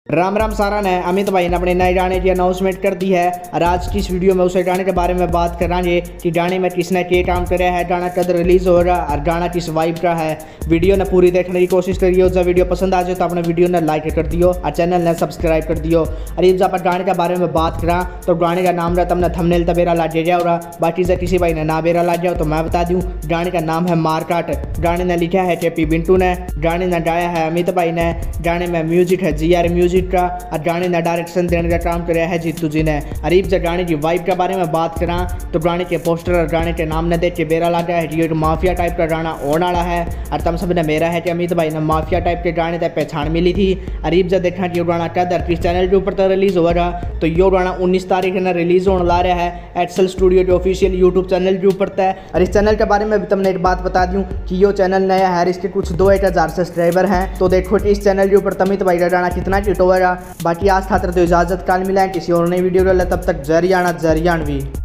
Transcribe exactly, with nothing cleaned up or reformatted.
राम राम सारा ने अमित भाई ने अपने नए गाने की अनाउंसमेंट कर दी है और आज की इस वीडियो में उस गाने के बारे में बात करांगे कि गाने में किसने क्या काम कराया है, गाना कद रिलीज होगा और गाना किस वाइब का है। वीडियो ने पूरी देखने की कोशिश करियो। जब वीडियो पसंद आ जाए तो अपने वीडियो ने लाइक कर दियो और चैनल ने सब्सक्राइब कर दियो। और जब आप गाने के बारे में बात करा तो गाने का नाम रहा तमने थंबनेल तबेरा ला जाओ रहा, बाकी से किसी भाई ने ना बेरा ला जाओ तो मैं बता दूँ गाने का नाम है मारकाट। गाने ने लिखा है के पी बिंटू ने, गाने ने गाया है अमित भाई ने, गाने में म्यूजिक है जी आर म्यूजिक का और गाने ने डायरेक्शन देने का काम कराया है जीतू जी ने। अरीब जब गाने की वाइब के बारे में बात करा तो गाने के पोस्टर और गाने के नाम ने देख के बेरा लगा है जी माफिया टाइप का गाना होने वाला है। और तम सब ने मेरा है कि अमित भाई ने माफिया टाइप के गाने तक पहचान मिली थी। अरीब जब देखा कि गाना कद किस चैनल के ऊपर तो रिलीज होगा तो यो गाना उन्नीस तारीख ने रिलीज होने ला रहा है एक्सेल स्टूडियो के ऑफिशियल यूट्यूब चैनल के ऊपर तय। और इस चैनल के बारे में भी तुमने एक बात बता दूं कि यो चैनल नया है, इसके कुछ दो एक हज़ार सब्सक्राइबर हैं। तो देखो कि इस चैनल के ऊपर तमित भाई का गाना कितना हिट होगा। बाकी आज खातर तो इजाज़त काल मिला है किसी और नई वीडियो को, तब तक जरियाना जरियान भी।